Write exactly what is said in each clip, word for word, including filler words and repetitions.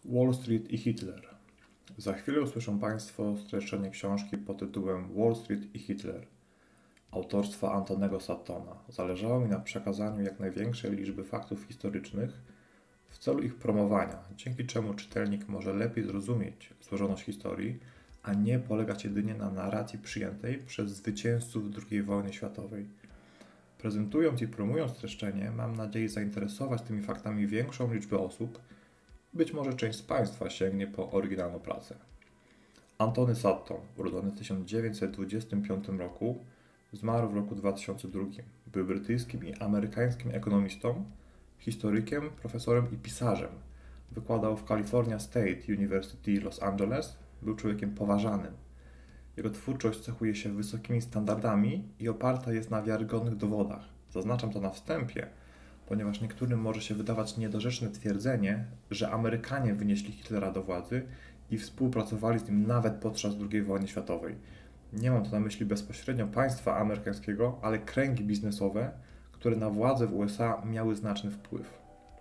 Wall Street i Hitler. Za chwilę usłyszą Państwo streszczenie książki pod tytułem Wall Street i Hitler autorstwa Antonego Sattona. Zależało mi na przekazaniu jak największej liczby faktów historycznych w celu ich promowania, dzięki czemu czytelnik może lepiej zrozumieć złożoność historii, a nie polegać jedynie na narracji przyjętej przez zwycięzców drugiej wojny światowej. Prezentując i promując streszczenie, mam nadzieję zainteresować tymi faktami większą liczbę osób. Być może część z Państwa sięgnie po oryginalną pracę. Antony Satton, urodzony w tysiąc dziewięćset dwudziestym piątym roku, zmarł w roku dwa tysiące drugim. Był brytyjskim i amerykańskim ekonomistą, historykiem, profesorem i pisarzem. Wykładał w California State University Los Angeles. Był człowiekiem poważanym. Jego twórczość cechuje się wysokimi standardami i oparta jest na wiarygodnych dowodach. Zaznaczam to na wstępie, ponieważ niektórym może się wydawać niedorzeczne twierdzenie, że Amerykanie wynieśli Hitlera do władzy i współpracowali z nim nawet podczas drugiej wojny światowej. Nie mam tu na myśli bezpośrednio państwa amerykańskiego, ale kręgi biznesowe, które na władzę w U S A miały znaczny wpływ.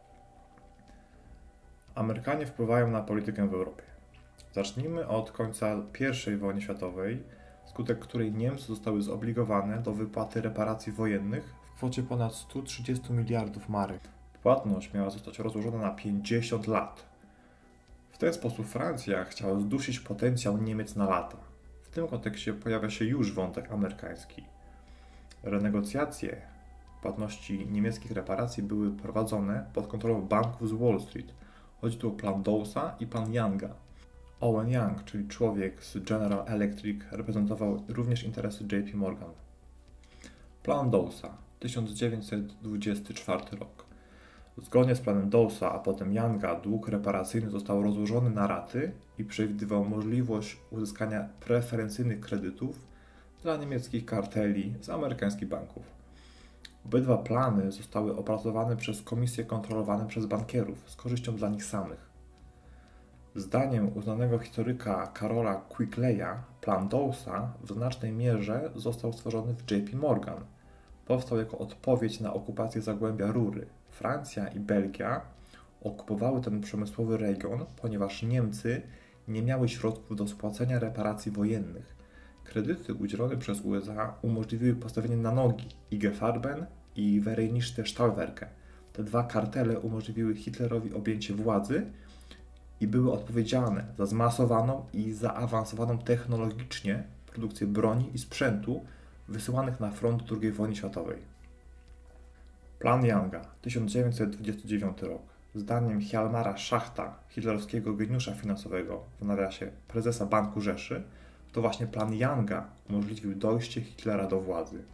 Amerykanie wpływają na politykę w Europie. Zacznijmy od końca pierwszej wojny światowej, wskutek której Niemcy zostały zobligowane do wypłaty reparacji wojennych w kwocie ponad sto trzydzieści miliardów marek. Płatność miała zostać rozłożona na pięćdziesiąt lat. W ten sposób Francja chciała zdusić potencjał Niemiec na lata. W tym kontekście pojawia się już wątek amerykański. Renegocjacje płatności niemieckich reparacji były prowadzone pod kontrolą banków z Wall Street. Chodzi tu o plan Dawesa i plan Younga. Owen Young, czyli człowiek z General Electric, reprezentował również interesy J P Morgan. Plan Dawesa, tysiąc dziewięćset dwudziesty czwarty rok. Zgodnie z planem Dawesa, a potem Younga, dług reparacyjny został rozłożony na raty i przewidywał możliwość uzyskania preferencyjnych kredytów dla niemieckich karteli z amerykańskich banków. Obydwa plany zostały opracowane przez komisje kontrolowane przez bankierów z korzyścią dla nich samych. Zdaniem uznanego historyka Karola Quickleya, plan Dawesa w znacznej mierze został stworzony w J P Morgan. Powstał jako odpowiedź na okupację Zagłębia Rury. Francja i Belgia okupowały ten przemysłowy region, ponieważ Niemcy nie miały środków do spłacenia reparacji wojennych. Kredyty udzielone przez U S A umożliwiły postawienie na nogi I G Farben i Vereinigte Stahlwerke. Te dwa kartele umożliwiły Hitlerowi objęcie władzy i były odpowiedzialne za zmasowaną i zaawansowaną technologicznie produkcję broni i sprzętu wysyłanych na front drugiej wojny światowej. Plan Younga, tysiąc dziewięćset dwudziesty dziewiąty rok. Zdaniem Hjalmara Schachta, hitlerowskiego geniusza finansowego, w nawiasie prezesa Banku Rzeszy, to właśnie plan Younga umożliwił dojście Hitlera do władzy.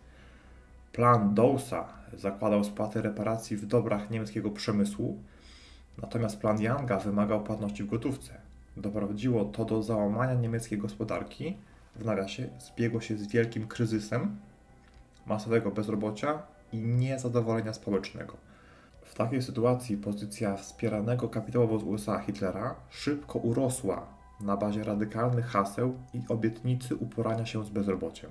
Plan Dawesa zakładał spłatę reparacji w dobrach niemieckiego przemysłu, natomiast plan Younga wymagał płatności w gotówce. Doprowadziło to do załamania niemieckiej gospodarki, w nawiasie zbiegło się z wielkim kryzysem, masowego bezrobocia i niezadowolenia społecznego. W takiej sytuacji pozycja wspieranego kapitałowo z U S A Hitlera szybko urosła na bazie radykalnych haseł i obietnicy uporania się z bezrobociem.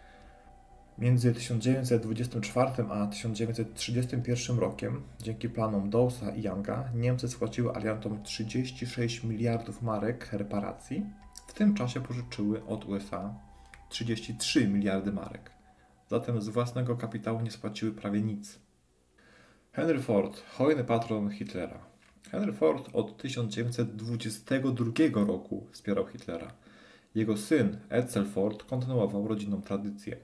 Między tysiąc dziewięćset dwudziestym czwartym a tysiąc dziewięćset trzydziestym pierwszym rokiem, dzięki planom Dawesa i Younga, Niemcy spłaciły aliantom trzydzieści sześć miliardów marek reparacji. W tym czasie pożyczyły od U S A trzydzieści trzy miliardy marek. Zatem z własnego kapitału nie spłaciły prawie nic. Henry Ford, hojny patron Hitlera. Henry Ford od tysiąc dziewięćset dwudziestego drugiego roku wspierał Hitlera. Jego syn Edsel Ford kontynuował rodzinną tradycję.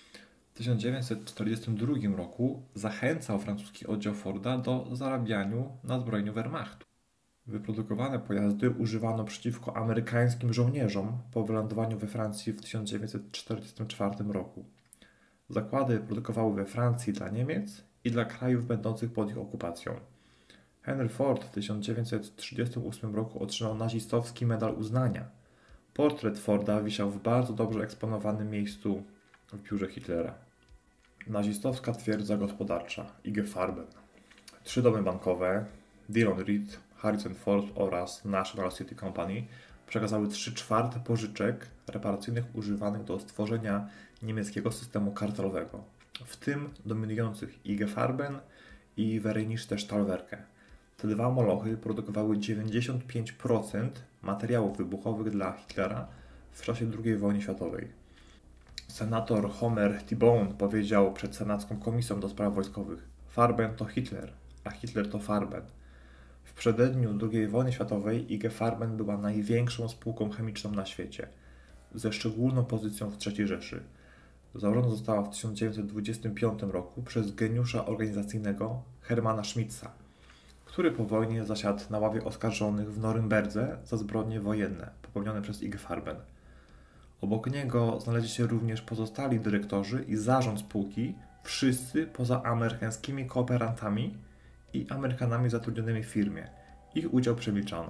W tysiąc dziewięćset czterdziestym drugim roku zachęcał francuski oddział Forda do zarabiania na zbrojeniu Wehrmachtu. Wyprodukowane pojazdy używano przeciwko amerykańskim żołnierzom po wylądowaniu we Francji w tysiąc dziewięćset czterdziestym czwartym roku. Zakłady produkowały we Francji dla Niemiec i dla krajów będących pod ich okupacją. Henry Ford w tysiąc dziewięćset trzydziestym ósmym roku otrzymał nazistowski medal uznania. Portret Forda wisiał w bardzo dobrze eksponowanym miejscu w biurze Hitlera. Nazistowska twierdza gospodarcza I G Farben. Trzy domy bankowe, Dillon Reed, Harrison Ford oraz National City Company przekazały trzy czwarte pożyczek reparacyjnych używanych do stworzenia niemieckiego systemu kartelowego, w tym dominujących I G Farben i Vereinigte Stahlwerke. Te dwa molochy produkowały dziewięćdziesiąt pięć procent materiałów wybuchowych dla Hitlera w czasie drugiej wojny światowej. Senator Homer T. Bone powiedział przed senacką komisją do spraw wojskowych: Farben to Hitler, a Hitler to Farben. W przededniu drugiej wojny światowej I G Farben była największą spółką chemiczną na świecie, ze szczególną pozycją w trzeciej Rzeszy. Założona została w tysiąc dziewięćset dwudziestym piątym roku przez geniusza organizacyjnego Hermana Schmitza, który po wojnie zasiadł na ławie oskarżonych w Norymberdze za zbrodnie wojenne popełnione przez I G Farben. Obok niego znaleźli się również pozostali dyrektorzy i zarząd spółki, wszyscy poza amerykańskimi kooperantami i Amerykanami zatrudnionymi w firmie. Ich udział przemilczano.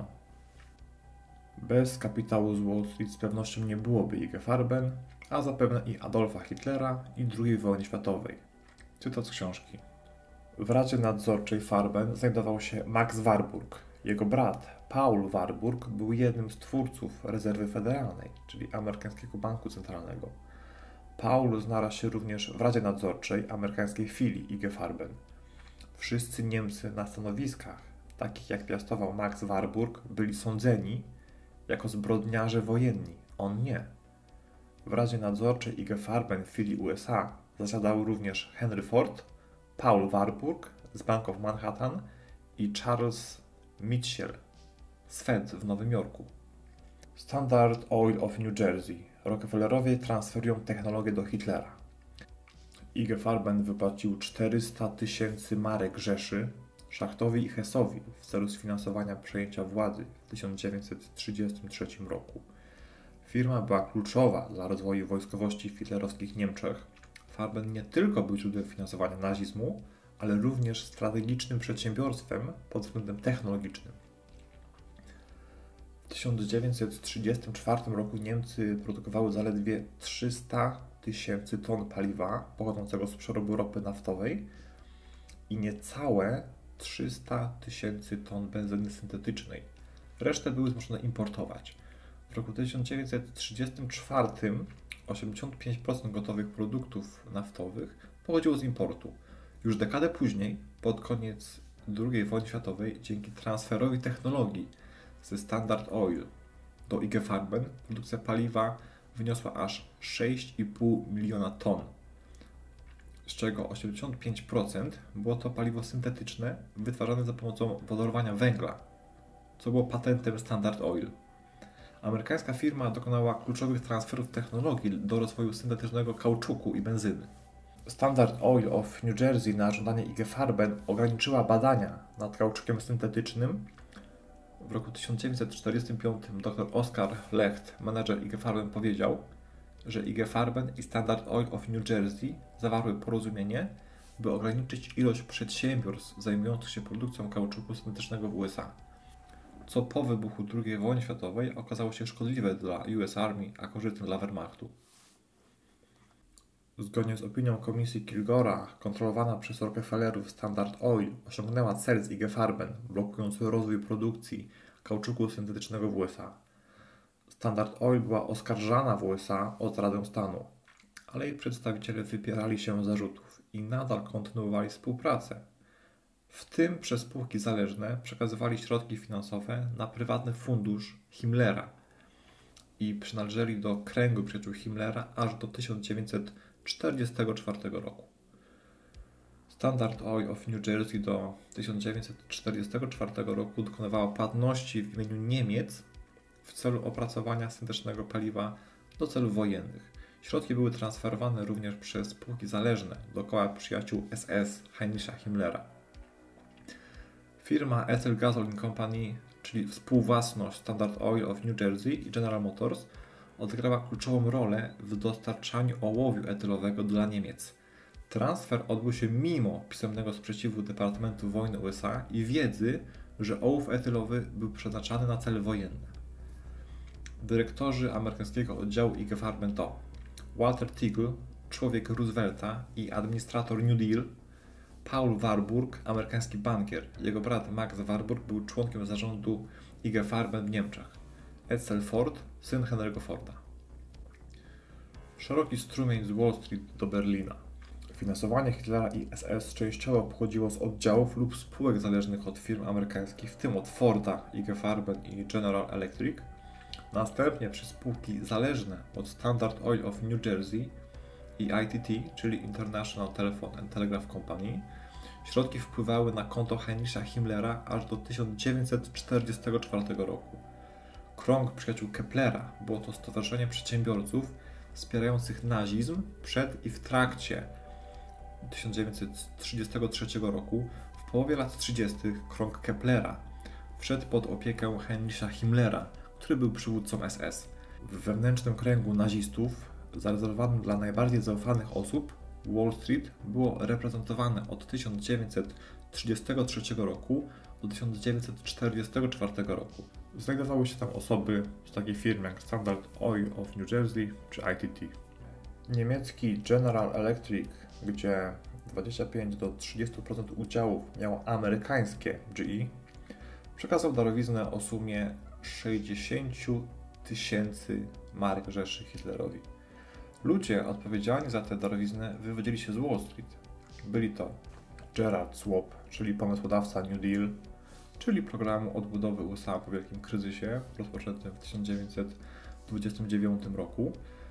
Bez kapitału z Wall Street z pewnością nie byłoby I G Farben, a zapewne i Adolfa Hitlera i drugiej wojny światowej. Cytat z książki. W Radzie Nadzorczej Farben znajdował się Max Warburg. Jego brat, Paul Warburg, był jednym z twórców Rezerwy Federalnej, czyli amerykańskiego banku centralnego. Paul znalazł się również w Radzie Nadzorczej amerykańskiej filii I G Farben. Wszyscy Niemcy na stanowiskach, takich jak piastował Max Warburg, byli sądzeni jako zbrodniarze wojenni. On nie. W Radzie Nadzorczej I G Farben w filii U S A zasiadał również Henry Ford, Paul Warburg z Bank of Manhattan i Charles Mitchell z Fed w Nowym Jorku. Standard Oil of New Jersey. Rockefellerowie transferują technologię do Hitlera. I G Farben wypłacił czterysta tysięcy marek Rzeszy, Szachtowi i Hessowi w celu sfinansowania przejęcia władzy w tysiąc dziewięćset trzydziestym trzecim roku. Firma była kluczowa dla rozwoju wojskowości w hitlerowskich Niemczech. Farben nie tylko był źródłem finansowania nazizmu, ale również strategicznym przedsiębiorstwem pod względem technologicznym. W tysiąc dziewięćset trzydziestym czwartym roku Niemcy produkowały zaledwie trzysta tysięcy ton paliwa pochodzącego z przerobu ropy naftowej i niecałe trzysta tysięcy ton benzyny syntetycznej. Resztę były zmuszone importować. W roku tysiąc dziewięćset trzydziestym czwartym osiemdziesiąt pięć procent gotowych produktów naftowych pochodziło z importu. Już dekadę później, pod koniec drugiej wojny światowej, dzięki transferowi technologii ze Standard Oil do I G Farben, produkcja paliwa wyniosła aż sześć i pół miliona ton, z czego osiemdziesiąt pięć procent było to paliwo syntetyczne wytwarzane za pomocą wodorowania węgla, co było patentem Standard Oil. Amerykańska firma dokonała kluczowych transferów technologii do rozwoju syntetycznego kauczuku i benzyny. Standard Oil of New Jersey na żądanie I G Farben ograniczyła badania nad kauczukiem syntetycznym. W roku tysiąc dziewięćset czterdziestym piątym dr Oskar Lecht, menedżer I G Farben, powiedział, że I G Farben i Standard Oil of New Jersey zawarły porozumienie, by ograniczyć ilość przedsiębiorstw zajmujących się produkcją kauczuku syntetycznego w U S A, co po wybuchu drugiej wojny światowej okazało się szkodliwe dla U S Army, a korzystne dla Wehrmachtu. Zgodnie z opinią komisji Kilgora, kontrolowana przez Rockefellerów Standard Oil osiągnęła cel z I G Farben, blokując rozwój produkcji kauczuku syntetycznego w U S A. Standard Oil była oskarżana w U S A o zdradę stanu, ale jej przedstawiciele wypierali się zarzutów i nadal kontynuowali współpracę. W tym przez spółki zależne przekazywali środki finansowe na prywatny fundusz Himmlera i przynależeli do kręgu przyjaciół Himmlera aż do tysiąc dziewięćset czterdziestego czwartego roku. Standard Oil of New Jersey do tysiąc dziewięćset czterdziestego czwartego roku dokonywała płatności w imieniu Niemiec w celu opracowania syntetycznego paliwa do celów wojennych. Środki były transferowane również przez spółki zależne do koła przyjaciół S S Heinricha Himmlera. Firma Ethel Gasoline Company, czyli współwłasność Standard Oil of New Jersey i General Motors, odgrała kluczową rolę w dostarczaniu ołowiu etylowego dla Niemiec. Transfer odbył się mimo pisemnego sprzeciwu Departamentu Wojny U S A i wiedzy, że ołów etylowy był przeznaczany na cele wojenne. Dyrektorzy amerykańskiego oddziału I G Farben to Walter Teagle, człowiek Roosevelta i administrator New Deal, Paul Warburg, amerykański bankier. Jego brat Max Warburg był członkiem zarządu I G Farben w Niemczech. Edsel Ford, syn Henry'ego Forda. Szeroki strumień z Wall Street do Berlina. Finansowanie Hitlera i S S częściowo pochodziło z oddziałów lub spółek zależnych od firm amerykańskich, w tym od Forda, I G Farben i General Electric. Następnie przez spółki zależne od Standard Oil of New Jersey i I T T, czyli International Telephone and Telegraph Company, środki wpływały na konto Heinricha Himmlera aż do tysiąc dziewięćset czterdziestego czwartego roku. Krąg Przyjaciół Keplera było to stowarzyszenie przedsiębiorców wspierających nazizm przed i w trakcie tysiąc dziewięćset trzydziestego trzeciego roku. W połowie lat trzydziestych krąg Keplera wszedł pod opiekę Heinricha Himmlera, który był przywódcą S S. W wewnętrznym kręgu nazistów, zarezerwowanym dla najbardziej zaufanych osób, Wall Street było reprezentowane od tysiąc dziewięćset trzydziestego trzeciego roku do tysiąc dziewięćset czterdziestego czwartego roku. Znajdowały się tam osoby z takich firm jak Standard Oil of New Jersey czy I T T. Niemiecki General Electric, gdzie dwadzieścia pięć do trzydziestu procent udziałów miało amerykańskie G E, przekazał darowiznę o sumie sześćdziesiąt tysięcy marek Rzeszy Hitlerowi. Ludzie odpowiedzialni za tę darowiznę wywodzili się z Wall Street. Byli to Gerald Schwab, czyli pomysłodawca New Deal, czyli programu odbudowy U S A po wielkim kryzysie rozpoczętym w tysiąc dziewięćset dwudziestym dziewiątym roku.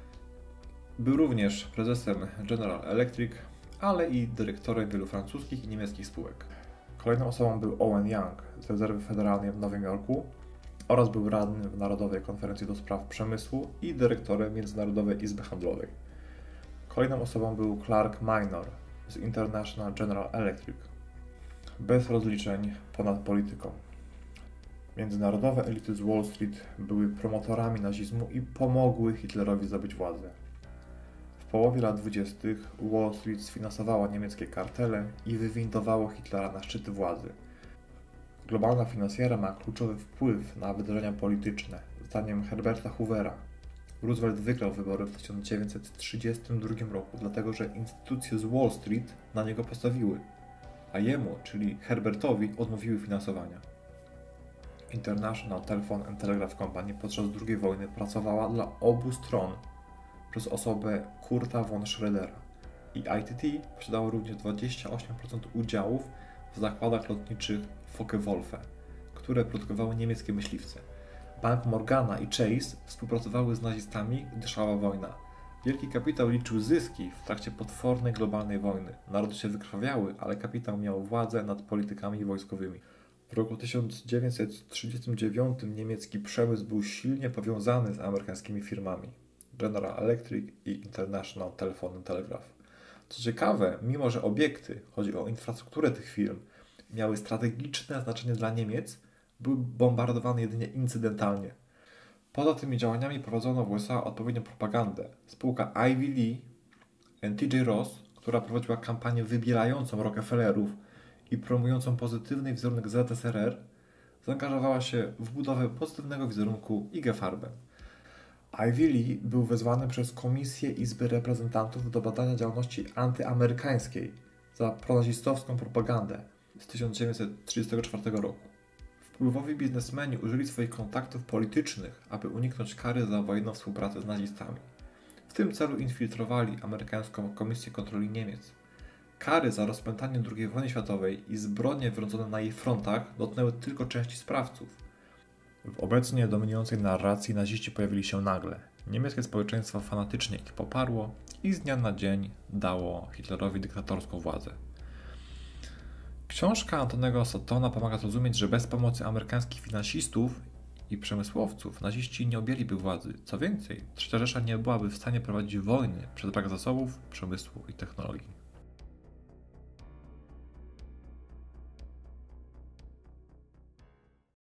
Był również prezesem General Electric, ale i dyrektorem wielu francuskich i niemieckich spółek. Kolejną osobą był Owen Young z Rezerwy Federalnej w Nowym Jorku oraz był radnym w Narodowej Konferencji do Spraw Przemysłu i dyrektorem Międzynarodowej Izby Handlowej. Kolejną osobą był Clark Minor z International General Electric. Bez rozliczeń, ponad polityką. Międzynarodowe elity z Wall Street były promotorami nazizmu i pomogły Hitlerowi zdobyć władzę. W połowie lat dwudziestych Wall Street sfinansowała niemieckie kartele i wywindowało Hitlera na szczyty władzy. Globalna finansjera ma kluczowy wpływ na wydarzenia polityczne. Zdaniem Herberta Hoovera, Roosevelt wygrał wybory w tysiąc dziewięćset trzydziestym drugim roku, dlatego że instytucje z Wall Street na niego postawiły, a jemu, czyli Herbertowi, odmówiły finansowania. International Telephone and Telegraph Company podczas drugiej wojny pracowała dla obu stron przez osobę Kurta von Schrödera i I T T posiadało również dwadzieścia osiem procent udziałów w zakładach lotniczych Focke-Wulfe, które produkowały niemieckie myśliwce. Bank Morgana i Chase współpracowały z nazistami, gdy szalała wojna. Wielki kapitał liczył zyski w trakcie potwornej globalnej wojny. Narody się wykrwawiały, ale kapitał miał władzę nad politykami wojskowymi. W roku tysiąc dziewięćset trzydziestym dziewiątym niemiecki przemysł był silnie powiązany z amerykańskimi firmami General Electric i International Telephone and Telegraph. Co ciekawe, mimo że obiekty, chodzi o infrastrukturę tych firm, miały strategiczne znaczenie dla Niemiec, były bombardowane jedynie incydentalnie. Poza tymi działaniami prowadzono w U S A odpowiednią propagandę. Spółka Ivy Lee and T J Ross, która prowadziła kampanię wybielającą Rockefellerów i promującą pozytywny wizerunek Z S R R, zaangażowała się w budowę pozytywnego wizerunku I G Farben. Ivy Lee był wezwany przez Komisję Izby Reprezentantów do badania działalności antyamerykańskiej za pronazistowską propagandę z tysiąc dziewięćset trzydziestego czwartego roku. Wpływowi biznesmeni użyli swoich kontaktów politycznych, aby uniknąć kary za wojenną współpracę z nazistami. W tym celu infiltrowali amerykańską Komisję Kontroli Niemiec. Kary za rozpętanie drugiej wojny światowej i zbrodnie wyrządzone na jej frontach dotknęły tylko części sprawców. W obecnie dominującej narracji naziści pojawili się nagle. Niemieckie społeczeństwo fanatycznie ich poparło i z dnia na dzień dało Hitlerowi dyktatorską władzę. Książka Antonego Sottona pomaga zrozumieć, że bez pomocy amerykańskich finansistów i przemysłowców naziści nie objęliby władzy. Co więcej, Trzecia Rzesza nie byłaby w stanie prowadzić wojny przez brak zasobów, przemysłu i technologii.